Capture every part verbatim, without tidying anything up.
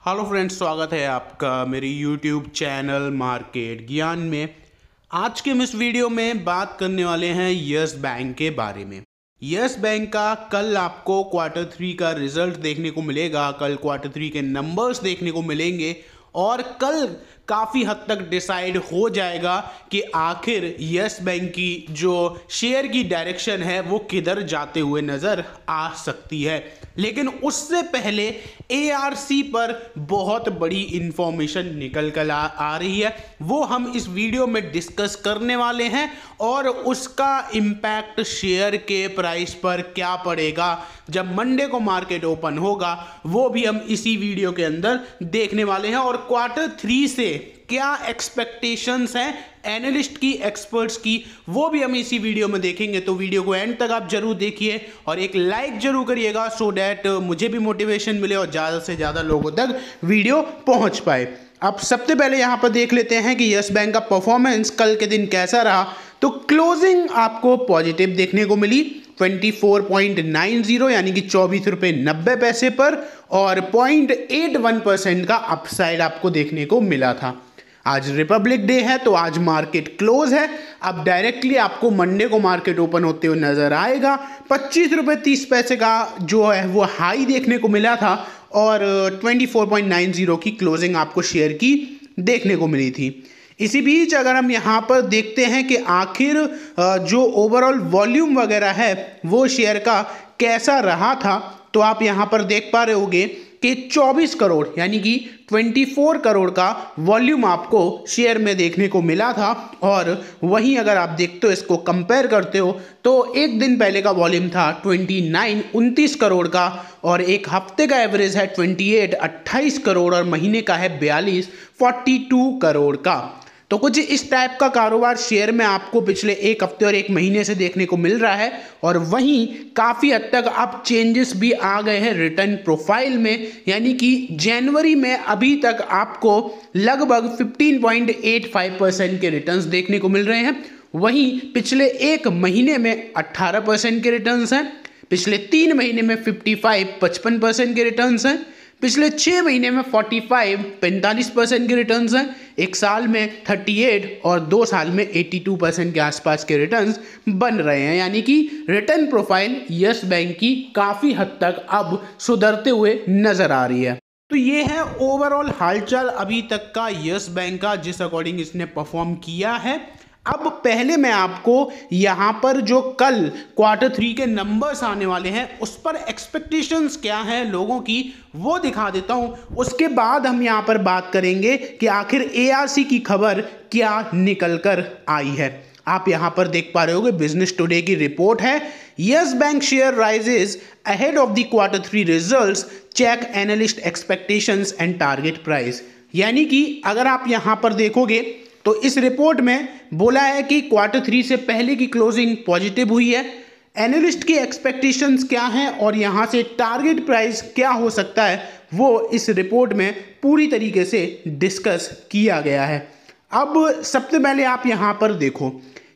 Hello friends, स्वागत है आपका मेरे यूट्यूब चैनल मार्केट ज्ञान में। आज के हम इस वीडियो में बात करने वाले हैं यस बैंक के बारे में। यस बैंक का कल आपको क्वार्टर थ्री का रिजल्ट देखने को मिलेगा, कल क्वार्टर थ्री के नंबर्स देखने को मिलेंगे और कल काफ़ी हद तक डिसाइड हो जाएगा कि आखिर यस बैंक की जो शेयर की डायरेक्शन है वो किधर जाते हुए नज़र आ सकती है। लेकिन उससे पहले ए आर सी पर बहुत बड़ी इंफॉर्मेशन निकल कर आ, आ रही है, वो हम इस वीडियो में डिस्कस करने वाले हैं और उसका इम्पैक्ट शेयर के प्राइस पर क्या पड़ेगा जब मंडे को मार्केट ओपन होगा, वो भी हम इसी वीडियो के अंदर देखने वाले हैं। और क्वार्टर थ्री से क्या एक्सपेक्टेशंस हैं एनालिस्ट की, एक्सपर्ट्स की, वो भी हम इसी वीडियो में देखेंगे। तो वीडियो को एंड तक आप जरूर देखिए और एक लाइक जरूर करिएगा सो डैट मुझे भी मोटिवेशन मिले और ज़्यादा से ज़्यादा लोगों तक वीडियो पहुंच पाए। अब सबसे पहले यहाँ पर देख लेते हैं कि यस बैंक का परफॉर्मेंस कल के दिन कैसा रहा। तो क्लोजिंग आपको पॉजिटिव देखने को मिली चौबीस पॉइंट नब्बे यानी कि चौबीस रुपये नब्बे पैसे पर और पॉइंट एट वन परसेंट का अपसाइड आपको देखने को मिला था। आज रिपब्लिक डे है तो आज मार्केट क्लोज है। अब डायरेक्टली आपको मंडे को मार्केट ओपन होते हुए नजर आएगा। पच्चीस रुपये तीस पैसे का जो है वो हाई देखने को मिला था और चौबीस पॉइंट नब्बे की क्लोजिंग आपको शेयर की देखने को मिली थी। इसी बीच अगर हम यहाँ पर देखते हैं कि आखिर जो ओवरऑल वॉल्यूम वगैरह है वो शेयर का कैसा रहा था, तो आप यहाँ पर देख पा रहे होंगे कि चौबीस करोड़ यानी कि चौबीस करोड़ का वॉल्यूम आपको शेयर में देखने को मिला था। और वहीं अगर आप देखते हो, इसको कंपेयर करते हो तो एक दिन पहले का वॉल्यूम था उनतीस उनतीस करोड़ का और एक हफ्ते का एवरेज है अट्ठाईस अट्ठाईस करोड़ और महीने का है बयालीस बयालीस करोड़ का। तो कुछ इस टाइप का कारोबार शेयर में आपको पिछले एक हफ्ते और एक महीने से देखने को मिल रहा है। और वहीं काफ़ी हद तक अब चेंजेस भी आ गए हैं रिटर्न प्रोफाइल में, यानी कि जनवरी में अभी तक आपको लगभग पंद्रह पॉइंट आठ पाँच परसेंट के रिटर्न्स देखने को मिल रहे हैं। वहीं पिछले एक महीने में अट्ठारह परसेंट के रिटर्न्स हैं, पिछले तीन महीने में पचपन पचपन परसेंट के रिटर्न्स हैं, पिछले छः महीने में पैंतालीस पैंतालीस परसेंट के रिटर्न्स हैं, एक साल में अड़तीस और दो साल में बयासी परसेंट के आसपास के रिटर्न्स बन रहे हैं। यानी कि रिटर्न प्रोफाइल यस बैंक की काफ़ी हद तक अब सुधरते हुए नज़र आ रही है। तो ये है ओवरऑल हालचाल अभी तक का यस बैंक का, जिस अकॉर्डिंग इसने परफॉर्म किया है। अब पहले मैं आपको यहाँ पर जो कल क्वार्टर थ्री के नंबर्स आने वाले हैं उस पर एक्सपेक्टेशंस क्या हैं लोगों की वो दिखा देता हूँ। उसके बाद हम यहाँ पर बात करेंगे कि आखिर ए आर सी की खबर क्या निकल कर आई है। आप यहाँ पर देख पा रहे होगे बिजनेस टुडे की रिपोर्ट है, Yes Bank share rises ahead of the quarter three results, check analyst expectations and target price. यानी कि अगर आप यहाँ पर देखोगे तो इस रिपोर्ट में बोला है कि क्वार्टर थ्री से पहले की क्लोजिंग पॉजिटिव हुई है, एनालिस्ट की एक्सपेक्टेशंस क्या हैं और यहाँ से टारगेट प्राइस क्या हो सकता है वो इस रिपोर्ट में पूरी तरीके से डिस्कस किया गया है। अब सबसे पहले आप यहाँ पर देखो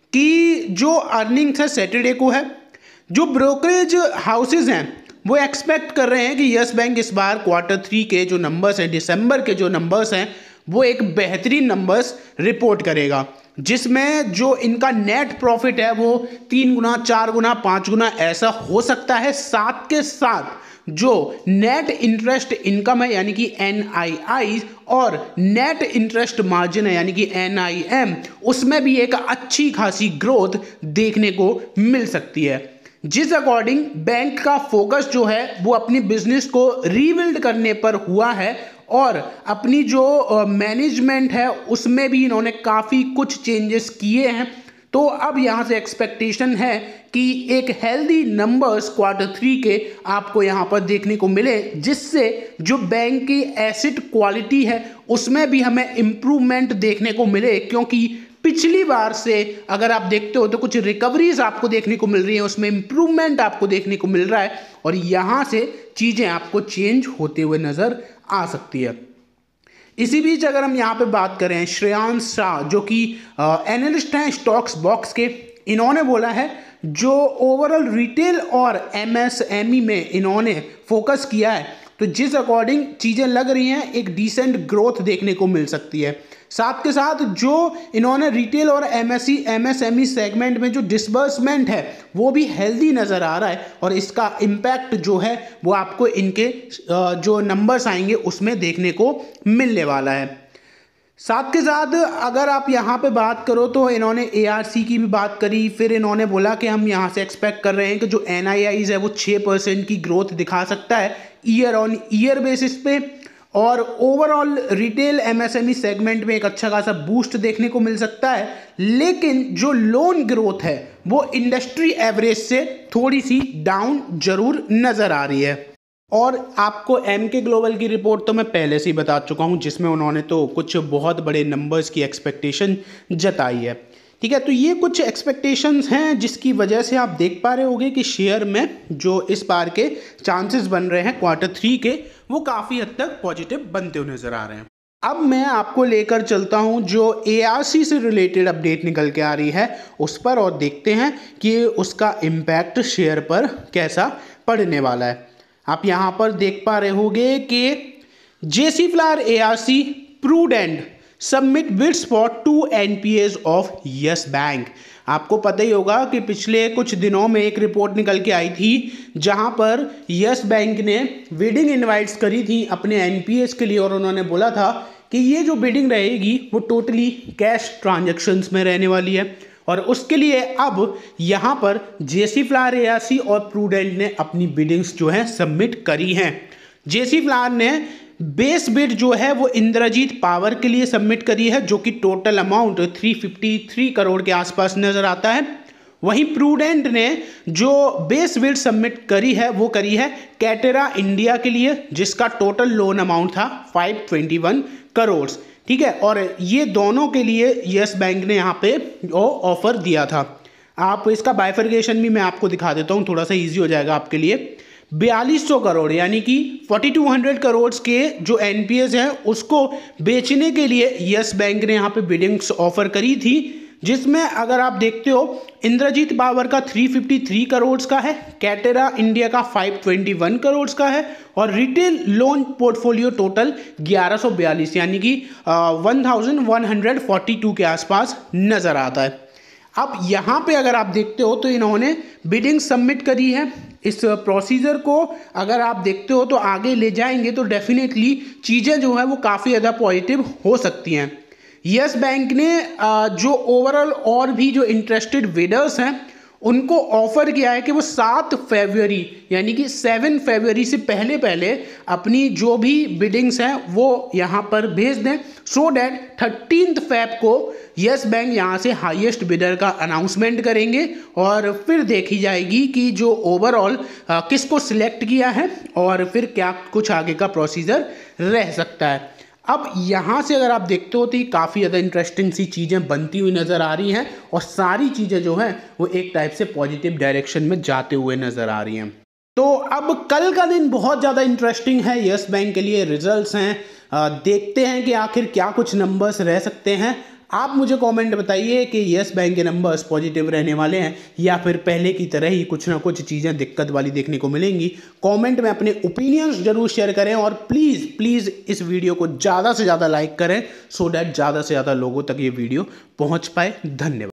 कि जो अर्निंग्स है सैटरडे को है, जो ब्रोकरेज हाउसेज हैं वो एक्सपेक्ट कर रहे हैं कि यस बैंक इस बार क्वार्टर थ्री के जो नंबर्स हैं, दिसंबर के जो नंबर्स हैं, वो एक बेहतरीन नंबर्स रिपोर्ट करेगा, जिसमें जो इनका नेट प्रॉफिट है वो तीन गुना चार गुना पाँच गुना ऐसा हो सकता है। साथ के साथ जो नेट इंटरेस्ट इनकम है यानी कि एन आई आई और नेट इंटरेस्ट मार्जिन है यानी कि एन आई एम, उसमें भी एक अच्छी खासी ग्रोथ देखने को मिल सकती है। जिस अकॉर्डिंग बैंक का फोकस जो है वो अपनी बिजनेस को रीबिल्ड करने पर हुआ है और अपनी जो मैनेजमेंट uh, है उसमें भी इन्होंने काफ़ी कुछ चेंजेस किए हैं। तो अब यहाँ से एक्सपेक्टेशन है कि एक हेल्दी नंबर्स क्वार्टर थ्री के आपको यहाँ पर देखने को मिले, जिससे जो बैंक की एसेट क्वालिटी है उसमें भी हमें इम्प्रूवमेंट देखने को मिले। क्योंकि पिछली बार से अगर आप देखते हो तो कुछ रिकवरीज आपको देखने को मिल रही है, उसमें इम्प्रूवमेंट आपको देखने को मिल रहा है और यहाँ से चीज़ें आपको चेंज होते हुए नज़र आ सकती है। इसी बीच अगर हम यहाँ पे बात करें, श्रेयांश शाह जो कि एनालिस्ट हैं स्टॉक्स बॉक्स के, इन्होंने बोला है जो ओवरऑल रिटेल और एम एस एम ई में इन्होंने फोकस किया है तो जिस अकॉर्डिंग चीज़ें लग रही हैं एक डिसेंट ग्रोथ देखने को मिल सकती है। साथ के साथ जो इन्होंने रिटेल और एमएसई एमएसएमई सेगमेंट में जो डिसबर्समेंट है वो भी हेल्दी नज़र आ रहा है और इसका इम्पैक्ट जो है वो आपको इनके जो नंबर्स आएंगे उसमें देखने को मिलने वाला है। साथ के साथ अगर आप यहाँ पे बात करो तो इन्होंने एआरसी की भी बात करी, फिर इन्होंने बोला कि हम यहाँ से एक्सपेक्ट कर रहे हैं कि जो एनआईआईज है वो छः परसेंट की ग्रोथ दिखा सकता है ईयर ऑन ईयर बेसिस पे, और ओवरऑल रिटेल एमएसएमई सेगमेंट में एक अच्छा खासा बूस्ट देखने को मिल सकता है। लेकिन जो लोन ग्रोथ है वो इंडस्ट्री एवरेज से थोड़ी सी डाउन जरूर नज़र आ रही है। और आपको एमके ग्लोबल की रिपोर्ट तो मैं पहले से ही बता चुका हूं जिसमें उन्होंने तो कुछ बहुत बड़े नंबर्स की एक्सपेक्टेशन जताई है। ठीक है, तो ये कुछ एक्सपेक्टेशंस हैं जिसकी वजह से आप देख पा रहे होंगे कि शेयर में जो इस बार के चांसेस बन रहे हैं क्वार्टर थ्री के वो काफ़ी हद तक पॉजिटिव बनते हुए नज़र आ रहे हैं। अब मैं आपको लेकर चलता हूं जो एआरसी से रिलेटेड अपडेट निकल के आ रही है उस पर और देखते हैं कि उसका इम्पैक्ट शेयर पर कैसा पड़ने वाला है। आप यहाँ पर देख पा रहे होंगे कि JC Flower ARC Prudent submit bids for two NPAs of Yes Bank. आपको पता ही होगा कि पिछले कुछ दिनों में एक रिपोर्ट निकल के आई थी जहां पर यस बैंक ने बिडिंग इनवाइट्स करी थी अपने एनपीएस के लिए और उन्होंने बोला था कि ये जो बिडिंग रहेगी वो टोटली कैश ट्रांजैक्शंस में रहने वाली है, और उसके लिए अब यहाँ पर जेसी फ्लावर एआरसी और प्रूडेंट ने अपनी बिडिंग्स जो है सबमिट करी हैं। जेसी फ्लावर ने बेस बिड जो है वो इंद्रजीत पावर के लिए सबमिट करी है जो कि टोटल अमाउंट तीन सौ तिरेपन करोड़ के आसपास नजर आता है। वहीं प्रूडेंट ने जो बेस बिड सबमिट करी है वो करी है कैटेरा इंडिया के लिए जिसका टोटल लोन अमाउंट था पाँच सौ इक्कीस करोड़। ठीक है, और ये दोनों के लिए यस बैंक ने यहाँ पे वो ऑफर दिया था। आप इसका बाइफर्केशन भी मैं आपको दिखा देता हूँ, थोड़ा सा इजी हो जाएगा आपके लिए। बयालीस सौ करोड़ यानी कि बयालीस सौ करोड़ के जो एनपीएस है उसको बेचने के लिए यस बैंक ने यहाँ पे बिडिंग्स ऑफर करी थी, जिसमें अगर आप देखते हो इंद्रजीत पावर का तीन सौ तिरेपन करोड़ का है, कैटेरा इंडिया का पाँच सौ इक्कीस करोड़ का है और रिटेल लोन पोर्टफोलियो टोटल ग्यारह सौ बयालीस यानी कि ग्यारह सौ बयालीस के आसपास नज़र आता है। अब यहाँ पे अगर आप देखते हो तो इन्होंने बिडिंग सबमिट करी है। इस प्रोसीजर को अगर आप देखते हो तो आगे ले जाएंगे तो डेफिनेटली चीज़ें जो है वो काफ़ी ज़्यादा पॉजिटिव हो सकती हैं। यस बैंक ने जो ओवरऑल और भी जो इंटरेस्टेड बिडर्स हैं उनको ऑफर किया है कि वो सात फरवरी यानी कि सात फरवरी से पहले पहले अपनी जो भी बिडिंग्स हैं वो यहाँ पर भेज दें, सो डैट थर्टीन्थ फेब को यस बैंक यहाँ से हाईएस्ट बिडर का अनाउंसमेंट करेंगे और फिर देखी जाएगी कि जो ओवरऑल किसको सिलेक्ट किया है और फिर क्या कुछ आगे का प्रोसीजर रह सकता है। अब यहाँ से अगर आप देखते हो तो ये काफ़ी ज़्यादा इंटरेस्टिंग सी चीज़ें बनती हुई नज़र आ रही हैं और सारी चीज़ें जो हैं वो एक टाइप से पॉजिटिव डायरेक्शन में जाते हुए नज़र आ रही हैं। तो अब कल का दिन बहुत ज़्यादा इंटरेस्टिंग है यस बैंक के लिए। रिजल्ट्स हैं, देखते हैं कि आखिर क्या कुछ नंबर्स रह सकते हैं। आप मुझे कमेंट बताइए कि यस बैंक के नंबर्स पॉजिटिव रहने वाले हैं या फिर पहले की तरह ही कुछ ना कुछ चीज़ें दिक्कत वाली देखने को मिलेंगी। कमेंट में अपने ओपिनियंस जरूर शेयर करें और प्लीज़ प्लीज़ इस वीडियो को ज़्यादा से ज़्यादा लाइक करें सो डैट ज़्यादा से ज़्यादा लोगों तक ये वीडियो पहुंच पाए। धन्यवाद।